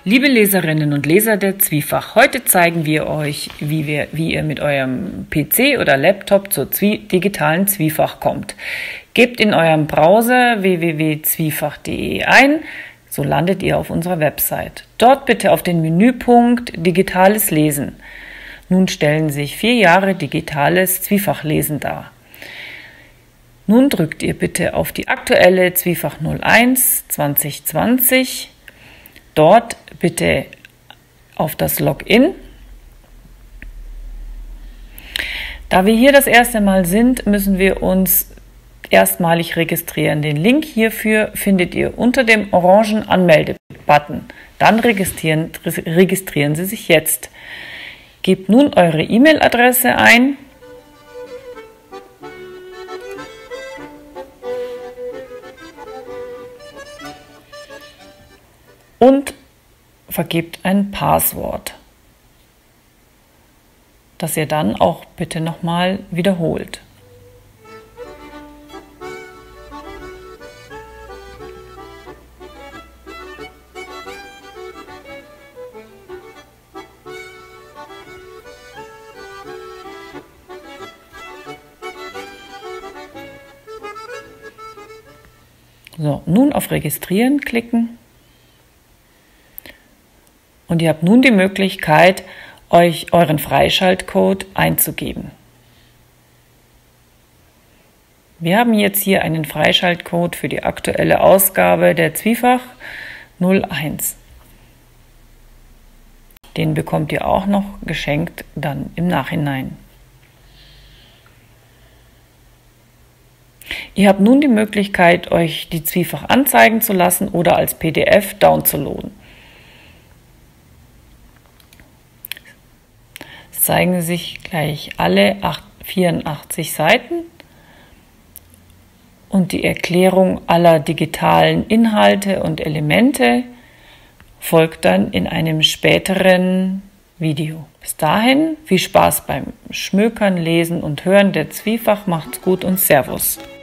Liebe Leserinnen und Leser der Zwiefach, heute zeigen wir euch, wie ihr mit eurem PC oder Laptop zur digitalen Zwiefach kommt. Gebt in eurem Browser www.zwiefach.de ein, so landet ihr auf unserer Website. Dort bitte auf den Menüpunkt Digitales Lesen. Nun stellen sich 4 Jahre digitales Zwiefachlesen dar. Nun drückt ihr bitte auf die aktuelle Zwiefach 01 2020. Dort bitte auf das Login. Da wir hier das erste Mal sind, müssen wir uns erstmalig registrieren. Den Link hierfür findet ihr unter dem orangen Anmelde-Button. Dann registrieren Sie sich jetzt. Gebt nun eure E-Mail-Adresse ein. Und vergebt ein Passwort, das ihr dann auch bitte nochmal wiederholt. So, nun auf Registrieren klicken. Und ihr habt nun die Möglichkeit, euch euren Freischaltcode einzugeben. Wir haben jetzt hier einen Freischaltcode für die aktuelle Ausgabe der Zwiefach 01. Den bekommt ihr auch noch geschenkt dann im Nachhinein. Ihr habt nun die Möglichkeit, euch die Zwiefach anzeigen zu lassen oder als PDF downzuladen. Zeigen sich gleich alle 84 Seiten und die Erklärung aller digitalen Inhalte und Elemente folgt dann in einem späteren Video. Bis dahin viel Spaß beim Schmökern, Lesen und Hören der Zwiefach. Macht's gut und Servus!